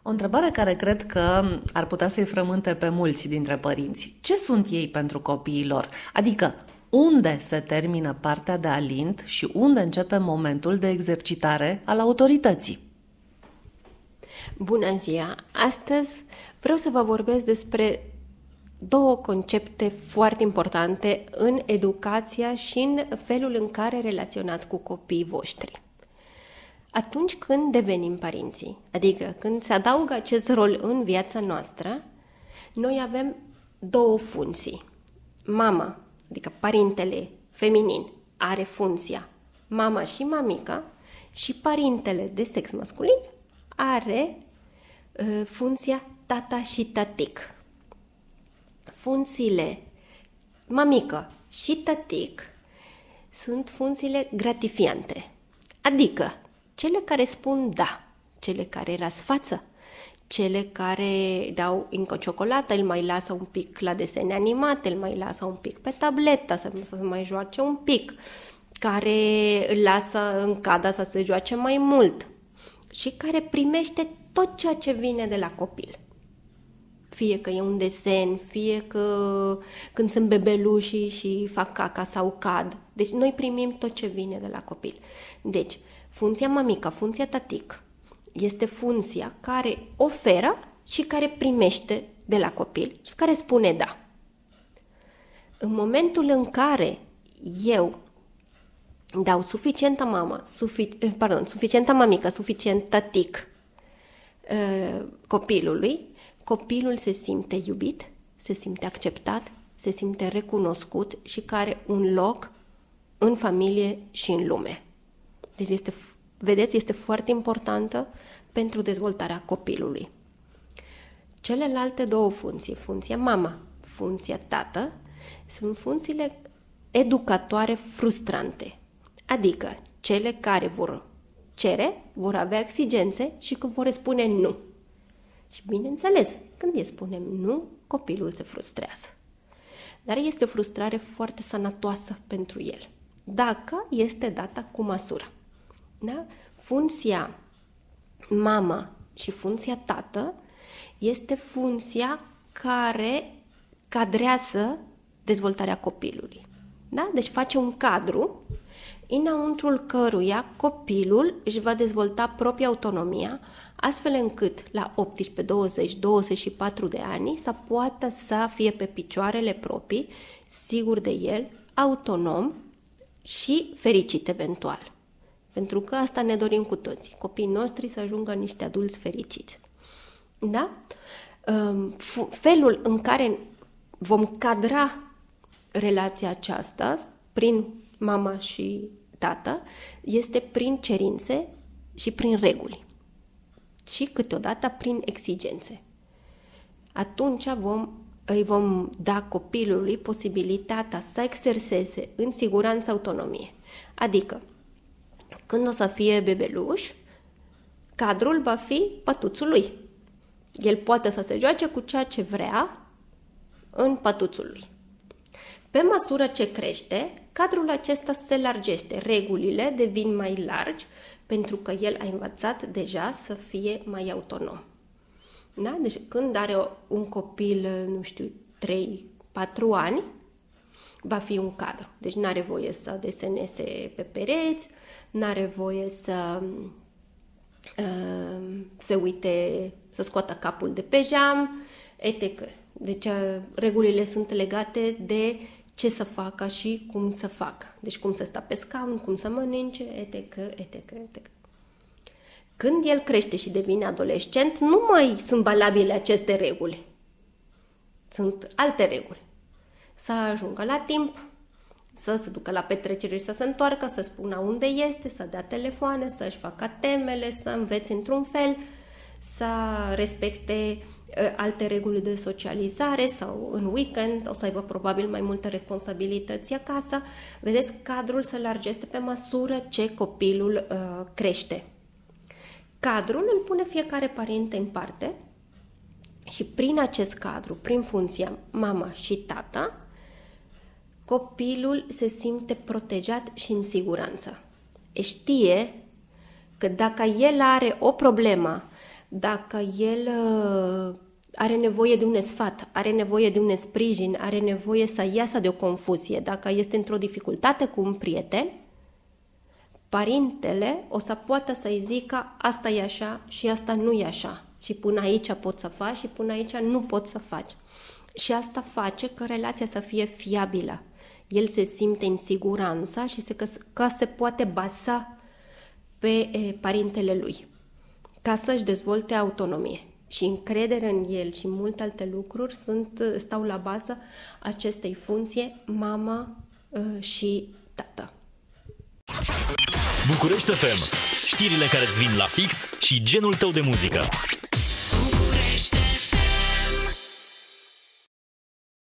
O întrebare care cred că ar putea să-i frământe pe mulți dintre părinți. Ce sunt ei pentru copiii lor? Adică, unde se termină partea de alint și unde începe momentul de exercitare al autorității? Bună ziua! Astăzi vreau să vă vorbesc despre două concepte foarte importante în educația și în felul în care relaționați cu copiii voștri. Atunci când devenim părinții, adică când se adaugă acest rol în viața noastră, noi avem două funcții. Mama, adică părintele feminin, are funcția mama și mamica și părintele de sex masculin are funcția tata și tatic. Funcțiile mamică și tatic sunt funcțiile gratifiante, adică cele care spun da, cele care răsfață, cele care dau încă o ciocolată, îl mai lasă un pic la desene animate, îl mai lasă un pic pe tabletă, să mai joace un pic, care îl lasă în cadă să se joace mai mult și care primește tot ceea ce vine de la copil. Fie că e un desen, fie că când sunt bebelușii și fac caca sau cad. Deci noi primim tot ce vine de la copil. Deci, funcția mamică, funcția tatic, este funcția care oferă și care primește de la copil și care spune da. În momentul în care eu dau suficientă mamică, suficient tatic copilului, copilul se simte iubit, se simte acceptat, se simte recunoscut și care are un loc în familie și în lume. Deci este foarte importantă pentru dezvoltarea copilului. Celelalte două funcții, funcția mama, funcția tată, sunt funcțiile educatoare frustrante, adică cele care vor cere, vor avea exigențe și că vor spune nu. Și bineînțeles, când îi spunem nu, copilul se frustrează. Dar este o frustrare foarte sănătoasă pentru el, dacă este dată cu măsură. Da? Funcția mamă și funcția tată este funcția care cadrează dezvoltarea copilului. Da? Deci face un cadru înăuntrul căruia copilul își va dezvolta propria autonomia, astfel încât la 18, 20, 24 de ani să poată să fie pe picioarele proprii, sigur de el, autonom și fericit eventual. Pentru că asta ne dorim cu toții, copiii noștri să ajungă niște adulți fericiți. Da? Felul în care vom cadra relația aceasta prin mama și tată este prin cerințe și prin reguli și câteodată prin exigențe. Atunci îi vom da copilului posibilitatea să exerseze în siguranță autonomie. Adică, când o să fie bebeluș, cadrul va fi pătuțul lui. El poate să se joace cu ceea ce vrea în pătuțul lui. Pe măsură ce crește, cadrul acesta se largește, regulile devin mai largi pentru că el a învățat deja să fie mai autonom. Da? Deci când are un copil, 3-4 ani, va fi un cadru. Deci nu are voie să deseneze pe pereți, nu are voie să se uite, să scoată capul de pe geam, etc. Deci regulile sunt legate de ce să facă și cum să facă. Deci cum să stea pe scaun, cum să mănânce, etc., etc., etc. Când el crește și devine adolescent, nu mai sunt valabile aceste reguli. Sunt alte reguli. Să ajungă la timp, să se ducă la petrecere și să se întoarcă, să spună unde este, să dea telefoane, să-și facă temele, să învețe într-un fel, să respecte alte reguli de socializare sau în weekend, o să aibă probabil mai multe responsabilități acasă. Vedeți, cadrul se largește pe măsură ce copilul crește. Cadrul îl pune fiecare părinte în parte și prin acest cadru, prin funcția mama și tata, copilul se simte protejat și în siguranță. Știe că dacă el are o problemă dacă el are nevoie de un sfat, are nevoie de un sprijin, are nevoie să iasă de o confuzie, dacă este într-o dificultate cu un prieten, părintele o să poată să-i zică asta e așa și asta nu e așa. Și până aici poți să faci și până aici nu poți să faci. Și asta face ca relația să fie fiabilă. El se simte în siguranță și că se poate baza pe părintele lui, ca să-și dezvolte autonomie. Și încredere în el și multe alte lucruri stau la bază acestei funcții mamă și tată. București FM. Știrile care îți vin la fix și genul tău de muzică.